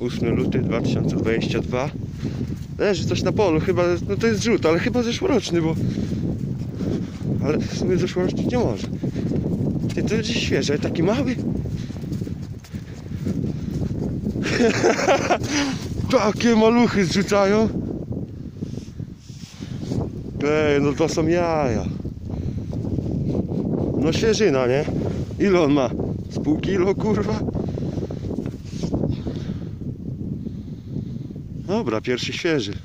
8 luty 2022. Leży coś na polu, chyba, no to jest rzut, ale chyba zeszłoroczny, bo... Ale w sumie zeszłoroczny nie może. Ty, to gdzieś świeże, taki mały. Takie maluchy zrzucają. Ej, no to są jaja. No świeżyna, nie? Ile on ma? Z pół kilo, kurwa? Dobra, pierwszy świeży.